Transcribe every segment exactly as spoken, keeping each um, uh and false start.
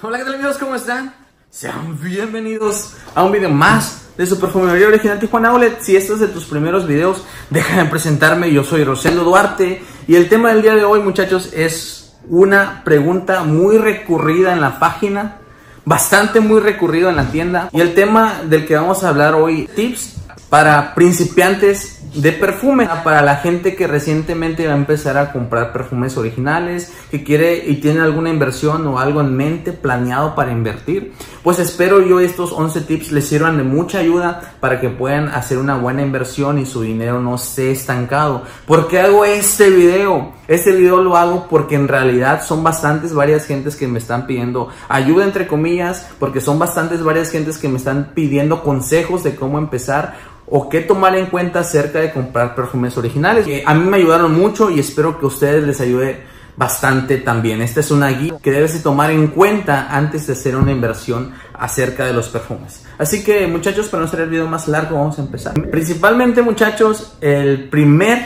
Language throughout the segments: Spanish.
Hola, ¿qué tal amigos? ¿Cómo están? Sean bienvenidos a un video más de su perfumería original Tijuana Outlet. Si este es de tus primeros videos, déjame presentarme. Yo soy Rosendo Duarte y el tema del día de hoy, muchachos, es una pregunta muy recurrida en la página, bastante muy recurrido en la tienda. Y el tema del que vamos a hablar hoy, tips para principiantes de perfume, para la gente que recientemente va a empezar a comprar perfumes originales, que quiere y tiene alguna inversión o algo en mente planeado para invertir. Pues espero yo estos once tips les sirvan de mucha ayuda para que puedan hacer una buena inversión y su dinero no esté estancado. ¿Por qué hago este video? Este video lo hago porque en realidad son bastantes varias gentes que me están pidiendo ayuda, entre comillas, porque son bastantes varias gentes que me están pidiendo consejos de cómo empezar o qué tomar en cuenta acerca de comprar perfumes originales. Que a mí me ayudaron mucho y espero que a ustedes les ayude bastante también. Esta es una guía que debes de tomar en cuenta antes de hacer una inversión acerca de los perfumes. Así que, muchachos, para no hacer el video más largo, vamos a empezar. Principalmente, muchachos, el primer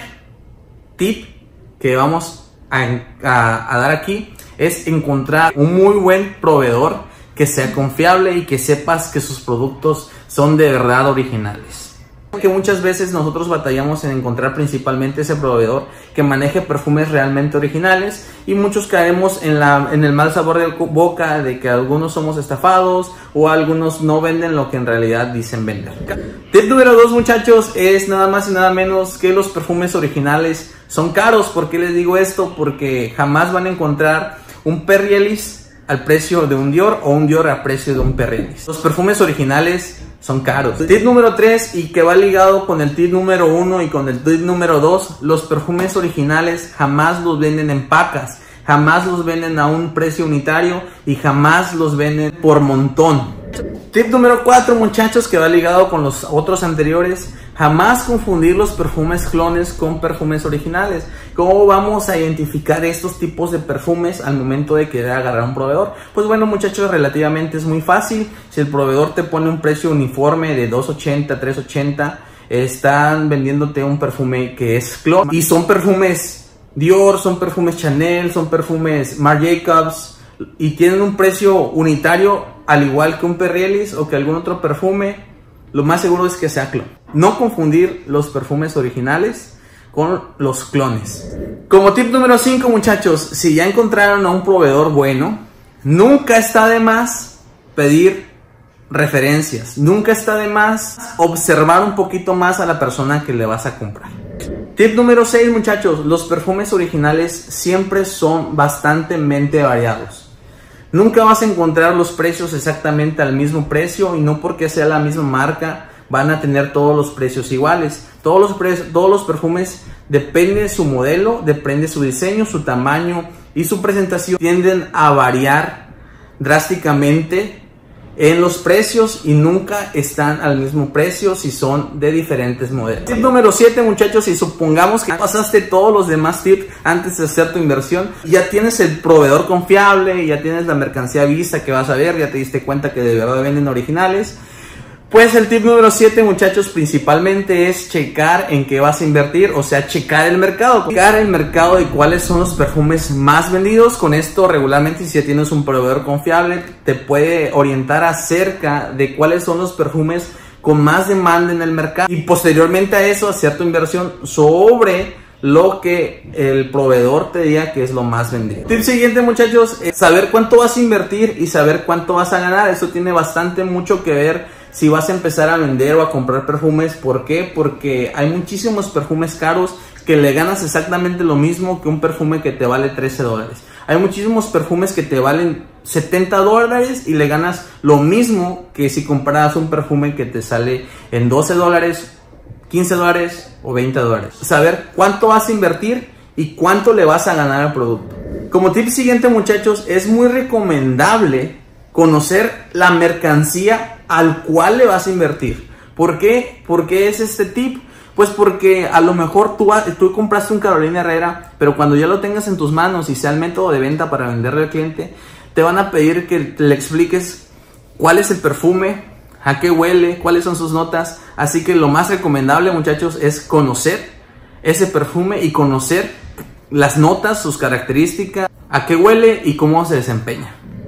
tip que vamos a, a, a dar aquí es encontrar un muy buen proveedor que sea confiable y que sepas que sus productos son de verdad originales. Que muchas veces nosotros batallamos en encontrar principalmente ese proveedor que maneje perfumes realmente originales y muchos caemos en, la, en el mal sabor de boca de que algunos somos estafados o algunos no venden lo que en realidad dicen vender. Tip número dos, muchachos, es nada más y nada menos que los perfumes originales son caros. ¿Por qué les digo esto? Porque jamás van a encontrar un Perry Ellis al precio de un Dior o un Dior a precio de un Perry Ellis. Los perfumes originales son caros. Tip número tres, y que va ligado con el tip número uno y con el tip número dos, los perfumes originales jamás los venden en pacas, jamás los venden a un precio unitario y jamás los venden por montón. Tip número cuatro, muchachos, que va ligado con los otros anteriores, jamás confundir los perfumes clones con perfumes originales. ¿Cómo vamos a identificar estos tipos de perfumes al momento de querer agarrar un proveedor? Pues bueno, muchachos, relativamente es muy fácil. Si el proveedor te pone un precio uniforme de dos ochenta, tres ochenta, están vendiéndote un perfume que es clon. Y son perfumes Dior, son perfumes Chanel, son perfumes Marc Jacobs y tienen un precio unitario al igual que un Perry Ellis o que algún otro perfume. Lo más seguro es que sea clon. No confundir los perfumes originales con los clones. Como tip número cinco, muchachos, si ya encontraron a un proveedor bueno, nunca está de más pedir referencias. Nunca está de más observar un poquito más a la persona que le vas a comprar. Tip número seis, muchachos, los perfumes originales siempre son bastante variados. Nunca vas a encontrar los precios exactamente al mismo precio y no porque sea la misma marca van a tener todos los precios iguales. Todos los, pre todos los perfumes, depende de su modelo, depende de su diseño, su tamaño y su presentación, tienden a variar drásticamente en los precios y nunca están al mismo precio si son de diferentes modelos. Tip número siete, muchachos, si supongamos que pasaste todos los demás tips antes de hacer tu inversión, ya tienes el proveedor confiable, ya tienes la mercancía vista que vas a ver, ya te diste cuenta que de verdad venden originales, pues el tip número siete, muchachos, principalmente es checar en qué vas a invertir, o sea, checar el mercado. Checar el mercado de cuáles son los perfumes más vendidos. Con esto, regularmente, si ya tienes un proveedor confiable, te puede orientar acerca de cuáles son los perfumes con más demanda en el mercado. Y posteriormente a eso, hacer tu inversión sobre lo que el proveedor te diga que es lo más vendido. Tip siguiente, muchachos, es saber cuánto vas a invertir y saber cuánto vas a ganar. Eso tiene bastante mucho que ver si vas a empezar a vender o a comprar perfumes. ¿Por qué? Porque hay muchísimos perfumes caros que le ganas exactamente lo mismo que un perfume que te vale trece dólares. Hay muchísimos perfumes que te valen setenta dólares y le ganas lo mismo que si comparas un perfume que te sale en doce dólares, quince dólares o veinte dólares. Saber cuánto vas a invertir y cuánto le vas a ganar al producto. Como tip siguiente, muchachos, es muy recomendable conocer la mercancía al cual le vas a invertir. ¿Por qué? ¿Por qué es este tip? Pues porque a lo mejor tú, tú compraste un Carolina Herrera, pero cuando ya lo tengas en tus manos y sea el método de venta para venderle al cliente, te van a pedir que le expliques cuál es el perfume, a qué huele, cuáles son sus notas. Así que lo más recomendable, muchachos, es conocer ese perfume y conocer las notas, sus características, a qué huele y cómo se desempeña.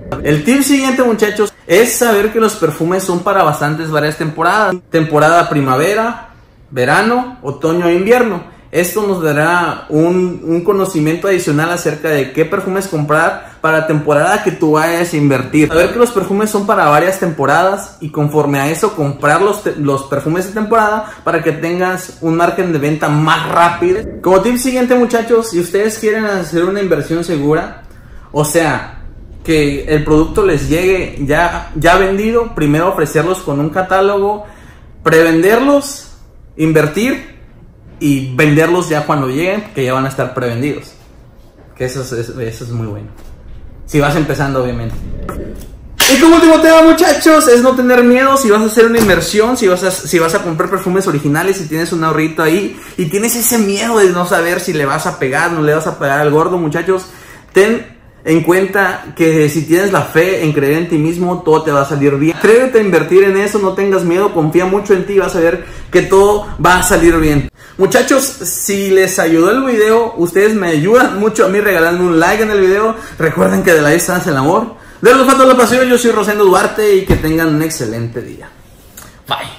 El tip siguiente, muchachos, es saber que los perfumes son para bastantes varias temporadas. Temporada primavera, verano, otoño e invierno. Esto nos dará un, un conocimiento adicional acerca de qué perfumes comprar para la temporada que tú vayas a invertir. Saber que los perfumes son para varias temporadas y conforme a eso comprar los, los perfumes de temporada para que tengas un margen de venta más rápido. Como tip siguiente, muchachos, si ustedes quieren hacer una inversión segura, o sea, que el producto les llegue ya, ya vendido, primero ofrecerlos con un catálogo, prevenderlos, invertir y venderlos ya cuando lleguen, que ya van a estar prevendidos. Que eso es, eso es muy bueno. Si vas empezando, obviamente. Y como último tema, muchachos, es no tener miedo si vas a hacer una inversión, si vas a, si vas a comprar perfumes originales, si tienes un ahorrito ahí y tienes ese miedo de no saber si le vas a pegar, no le vas a pegar al gordo, muchachos, ten en cuenta que si tienes la fe en creer en ti mismo, todo te va a salir bien. Atrévete a invertir en eso, no tengas miedo, confía mucho en ti y vas a ver que todo va a salir bien. Muchachos, si les ayudó el video, ustedes me ayudan mucho a mí regalando un like en el video. Recuerden que de la vista nace el amor, de los fatos la pasión. Yo soy Rosendo Duarte y que tengan un excelente día. Bye.